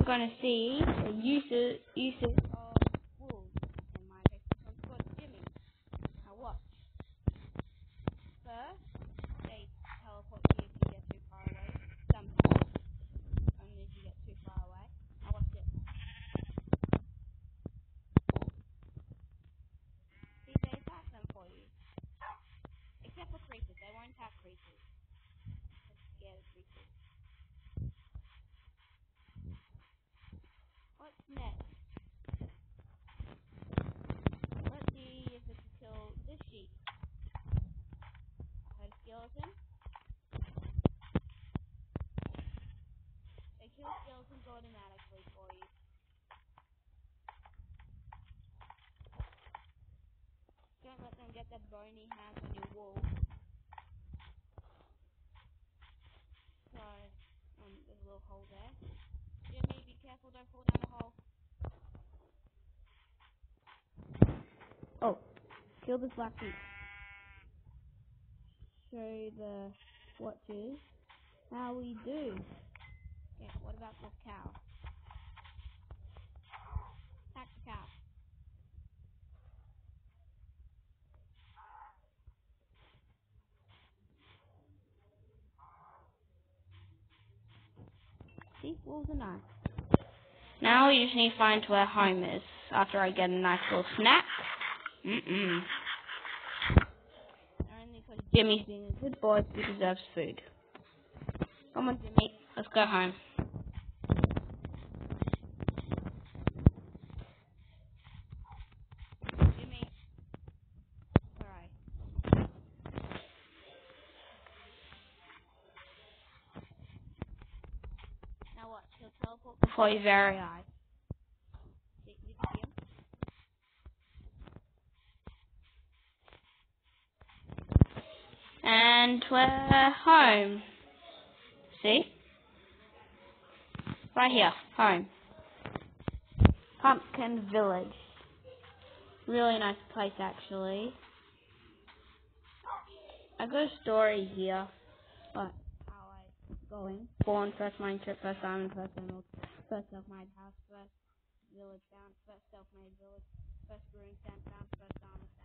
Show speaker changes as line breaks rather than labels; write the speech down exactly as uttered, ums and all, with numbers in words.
going to see the uses, uses of wolves in Minecraft Transport Jimmy. Now watch. First, they teleport you if you get too far away. Sometimes. Only if you get too far away. Now watch this. See, they attack them for you. Except for creepers. They won't attack creepers. They're scared of creepers. What's next? Let's see if it can kill this sheep. Heard a skeleton. They kill skeletons automatically for you. Don't let them get their bony hands on your wall. So, um, there's a little hole there. Jimmy, be careful, don't fall down the hole. Oh, kill this black sheep. Show the watchers how we do. Yeah, what about this cow? Attack the cow. See, wolves are nice. Now we just need to find where home is after I get a nice little snack. Mm-mm. Only because Jimmy's being a good boy who deserves food. Come on, Jimmy, let's go home. Jimmy. Alright. Now what? He'll teleport before your very eyes. See, did you see him? And we're home. See? Right here, home. Pumpkin Village. Really nice place, actually. I got a story here. But how I going? Born, first mine trip, first diamond, first emerald, first self-made house, first village found, first self-made village, first brewing stand found, first diamond.